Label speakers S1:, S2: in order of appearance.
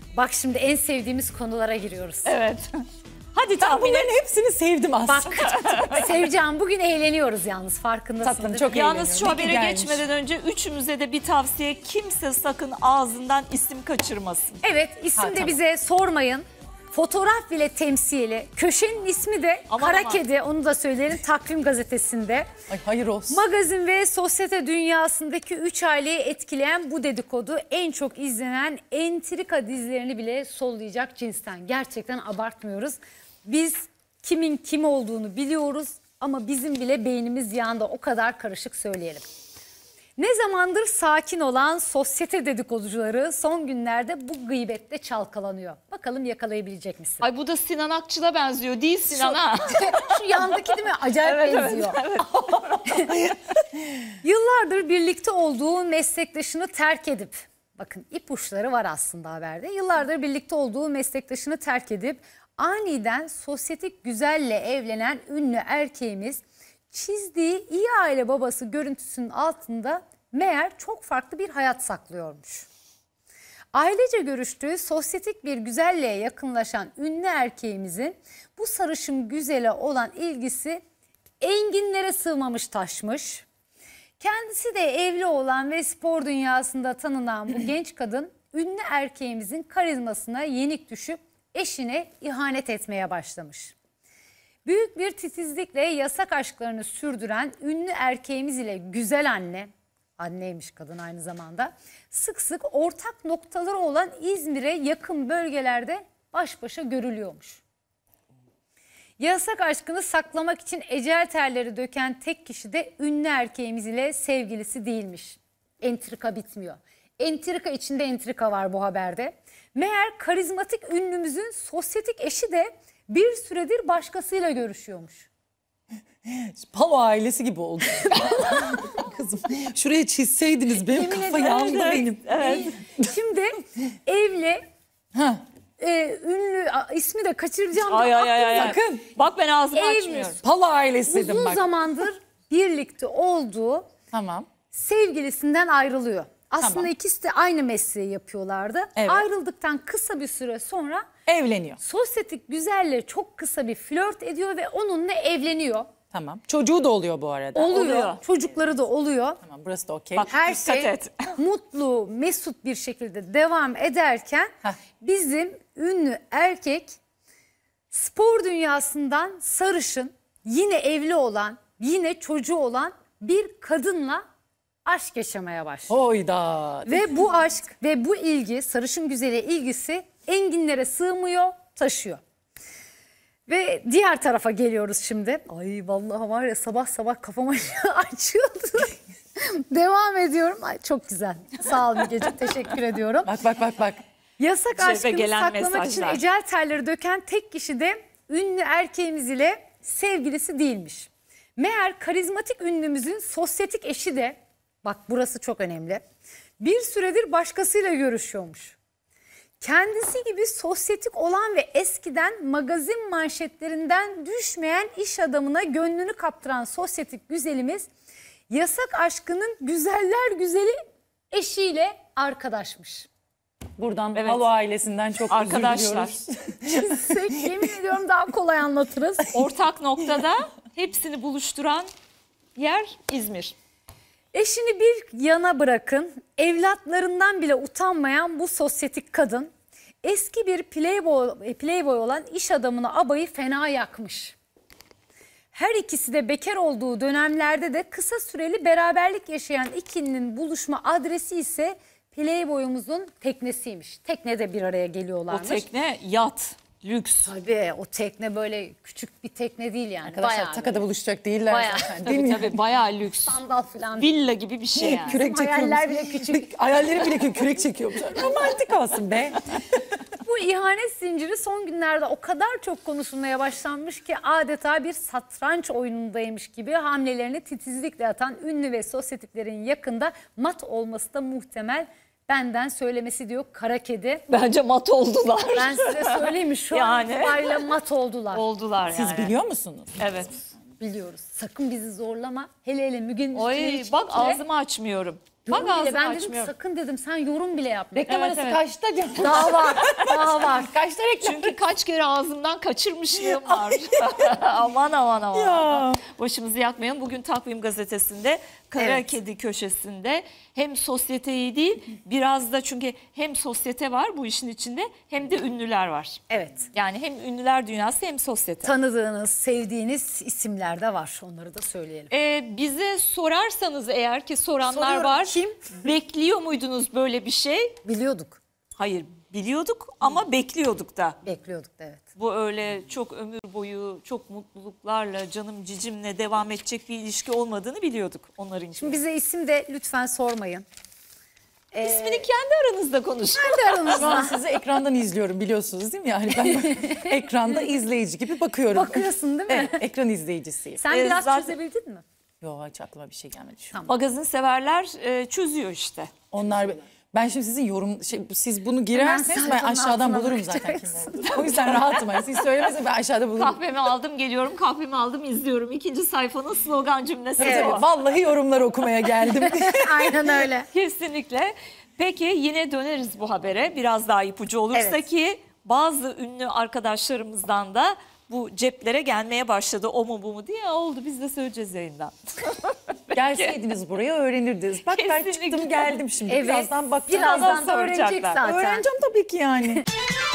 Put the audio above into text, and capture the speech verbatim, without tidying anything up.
S1: Bak şimdi en sevdiğimiz konulara giriyoruz.
S2: Evet. Hadi
S3: Ben
S2: tahmin et.
S3: bunların hepsini sevdim aslında.
S1: Bak Sevcan, bugün eğleniyoruz yalnız, farkındasın.
S3: Tatlım, çok
S2: Yalnız şu
S3: eğleniyorum.
S2: habere
S3: Gelmiş.
S2: geçmeden önce üçümüze de bir tavsiye. Kimse sakın ağzından isim kaçırmasın.
S1: Evet, isim
S3: Ha,
S1: de
S3: tamam.
S1: bize sormayın. Fotoğraf bile temsili. Köşenin ismi de
S2: Aman
S1: Kara
S2: aman.
S1: Kedi, onu da söyleyelim, Takvim Gazetesi'nde.
S3: Ay hayır olsun.
S1: Magazin ve sosyete dünyasındaki üç aileyi etkileyen bu dedikodu en çok izlenen entrika dizilerini bile sollayacak cinsten. Gerçekten abartmıyoruz. Biz kimin kim olduğunu biliyoruz ama bizim bile beynimiz yanında, o kadar karışık söyleyelim. Ne zamandır sakin olan sosyete dedikoducuları son günlerde bu gıybetle çalkalanıyor. Bakalım yakalayabilecek misin?
S2: Ay bu da Sinan Akçıl'a benziyor değil Sinan ha?
S1: Şu yandaki değil mi? Acayip
S2: Evet,
S1: benziyor. Yıllardır birlikte olduğu meslektaşını terk edip, bakın ipuçları var aslında haberde. Yıllardır birlikte olduğu meslektaşını terk edip aniden sosyetik güzelle evlenen ünlü erkeğimiz çizdiği iyi aile babası görüntüsünün altında meğer çok farklı bir hayat saklıyormuş. Ailece görüştüğü sosyetik bir güzelliğe yakınlaşan ünlü erkeğimizin bu sarışın güzele olan ilgisi enginlere sığmamış taşmış. Kendisi de evli olan ve spor dünyasında tanınan bu genç kadın ünlü erkeğimizin karizmasına yenik düşüp eşine ihanet etmeye başlamış. Büyük bir titizlikle yasak aşklarını sürdüren ünlü erkeğimiz ile güzel anne, anneymiş kadın aynı zamanda, sık sık ortak noktaları olan İzmir'e yakın bölgelerde baş başa görülüyormuş. Yasak aşkını saklamak için ecel terleri döken tek kişi de ünlü erkeğimiz ile sevgilisi değilmiş. Entrika bitmiyor. Entrika içinde entrika var bu haberde. Meğer karizmatik ünlümüzün sosyetik eşi de bir süredir başkasıyla görüşüyormuş.
S3: Palo ailesi gibi oldu. Kızım şuraya çizseydiniz, benim
S1: Yemin
S3: kafa
S1: ederim.
S3: yandı
S1: Evet,
S3: benim.
S2: Evet.
S1: Şimdi evli,
S3: Ha,
S1: e, ünlü, a, ismi de kaçıracağım.
S2: Ay
S1: da
S2: ay ay ay.
S3: sakın.
S2: Bak ben ağzımı
S1: Evli.
S2: açmıyorum.
S3: Palo ailesi dedim
S1: Uzun
S3: bak.
S1: zamandır birlikte olduğu
S3: Tamam.
S1: sevgilisinden ayrılıyor. Aslında
S3: Tamam.
S1: ikisi de aynı mesleği yapıyorlardı.
S3: Evet.
S1: Ayrıldıktan kısa bir süre sonra
S3: Evleniyor.
S1: sosyetik güzelle çok kısa bir flört ediyor ve onunla evleniyor.
S3: Tamam. Çocuğu da oluyor bu arada.
S1: Oluyor.
S2: Oluyor.
S1: Çocukları da oluyor.
S3: Tamam, burası da okey.
S2: Bak
S1: Her
S2: dikkat
S1: şey
S2: et.
S1: mutlu, mesut bir şekilde devam ederken
S3: Heh.
S1: bizim ünlü erkek spor dünyasından sarışın, yine evli olan, yine çocuğu olan bir kadınla aşk yaşamaya başlıyor.
S3: Hoyda.
S1: Ve bu aşk ve bu ilgi, sarışın güzele ilgisi enginlere sığmıyor, taşıyor. Ve diğer tarafa geliyoruz şimdi. Ay vallahi var ya, sabah sabah kafama açıyordu. Devam ediyorum. Ay çok güzel. Sağ ol Mügeciğim, teşekkür ediyorum.
S3: Bak bak bak bak.
S1: Yasak
S2: Şerefe
S1: aşkını
S2: gelen
S1: saklamak
S2: mesajlar.
S1: için ecel terleri döken tek kişi de ünlü erkeğimiz ile sevgilisi değilmiş. Meğer karizmatik ünlümüzün sosyetik eşi de, bak burası çok önemli, bir süredir başkasıyla görüşüyormuş. Kendisi gibi sosyetik olan ve eskiden magazin manşetlerinden düşmeyen iş adamına gönlünü kaptıran sosyetik güzelimiz yasak aşkının güzeller güzeli eşiyle arkadaşmış.
S3: Buradan
S2: Evet.
S3: Palo ailesinden çok
S2: Arkadaşlar.
S3: özür diliyoruz.
S1: Çizsek yemin ediyorum daha kolay anlatırız.
S2: Ortak noktada hepsini buluşturan yer İzmir.
S1: Eşini bir yana bırakın, evlatlarından bile utanmayan bu sosyetik kadın eski bir playboy, playboy olan iş adamını abayı fena yakmış. Her ikisi de bekar olduğu dönemlerde de kısa süreli beraberlik yaşayan ikilinin buluşma adresi ise playboyumuzun teknesiymiş. Teknede bir araya
S2: O
S1: geliyorlarmış.
S2: tekne yat, lüks.
S1: Tabii o tekne böyle küçük bir tekne değil yani.
S3: Arkadaşlar
S1: Bayağı
S3: takada
S1: böyle
S3: buluşacak değiller
S1: Bayağı.
S3: zaten. Değil
S2: Tabii
S3: mi?
S2: tabii bayağı lüks.
S1: sandal falan.
S2: Villa gibi bir şey yani.
S3: Kürek çekiyormuş.
S1: Hayaller bile küçük.
S3: Hayalleri bile kü- kürek çekiyormuş. Romantik olsun be.
S1: Bu ihanet zinciri son günlerde o kadar çok konuşulmaya başlanmış ki adeta bir satranç oyunundaymış gibi hamlelerini titizlikle atan ünlü ve sosyetiklerin yakında mat olması da muhtemel. Benden söylemesi diyor Kara Kedi.
S2: Bence mat oldular.
S1: Ben size söyleyeyim mi, şu
S2: Yani.
S1: an itibariyle mat oldular.
S2: Oldular
S3: Siz
S2: yani.
S3: biliyor musunuz?
S2: Evet.
S1: Biliyoruz. Sakın bizi zorlama. Hele hele Müge'nin
S2: Oy
S1: üstüne hiç
S2: bak
S1: gitme.
S2: ağzımı açmıyorum.
S1: Yorum
S2: Bak
S1: bile.
S2: ağzını
S1: Ben dedim
S2: açmıyorum.
S1: sakın dedim sen yorum bile yapma.
S3: Reklam
S2: Evet,
S3: arası
S2: evet.
S3: kaçta canım?
S1: Daha var. Daha var.
S3: Kaçta reklam?
S2: Çünkü kaç kere ağzımdan kaçırmışlığım var. aman aman aman.
S3: Ya.
S2: Başımızı yakmayalım. Bugün Takvim Gazetesi'nde Kara
S1: Evet.
S2: Kedi köşesinde hem sosyeteyi değil biraz da çünkü hem sosyete var bu işin içinde hem de ünlüler var.
S1: Evet.
S2: Yani hem ünlüler dünyası hem sosyete.
S1: Tanıdığınız, sevdiğiniz isimler de var. Onları da söyleyelim.
S2: Ee, bize sorarsanız eğer ki soranlar
S1: Soruyorum,
S2: var.
S1: kim?
S2: Bekliyor muydunuz böyle bir şey?
S1: Biliyorduk.
S2: Hayır biliyorduk ama bekliyorduk da.
S1: Bekliyorduk da evet.
S2: Bu öyle çok ömür boyu çok mutluluklarla canım cicimle devam edecek bir ilişki olmadığını biliyorduk onların için.
S1: Şimdi bize isim de lütfen sormayın. Ee,
S2: İsmini kendi aranızda konuşun.
S1: kendi
S3: Şu an
S1: aranızda
S3: sizi ekrandan izliyorum biliyorsunuz değil mi? Yani ben ekranda izleyici gibi bakıyorum.
S1: bakıyorsun değil mi?
S3: Evet, ekran izleyicisiyim.
S1: Sen
S2: Ee,
S1: biraz
S2: zaten-
S1: çözebildin mi?
S3: Yok hiç aklıma bir şey gelmedi şu an.
S2: Magazin severler e, çözüyor işte.
S3: Onlar ben şimdi sizin yorum şey, siz bunu girerseniz ben
S1: sayfanın
S3: aşağıdan
S1: altına
S3: bulurum zaten kim
S1: bakacaksın.
S3: olduğunu. O yüzden rahatım. Yani siz söylemezseniz ben aşağıda bulurum.
S2: Kahvemi aldım geliyorum, kahvemi aldım izliyorum. İkinci sayfanın slogan cümlesi
S3: Tabii,
S2: bu.
S3: tabii. Vallahi yorumlar okumaya geldim.
S1: Aynen öyle.
S2: Kesinlikle. Peki yine döneriz bu habere biraz daha ipucu olursa
S1: Evet.
S2: ki bazı ünlü arkadaşlarımızdan da bu ceplere gelmeye başladı. O mu bu mu diye oldu biz de söyleyeceğiz yayından.
S3: Gelseydiniz buraya öğrenirdiniz. Bak ben
S2: Kesinlikle.
S3: çıktım geldim şimdi.
S1: Evet.
S3: Birazdan bakacağım.
S1: Birazdan da
S2: soracaklar.
S1: öğrenecek zaten.
S3: Öğreneceğim tabii ki yani.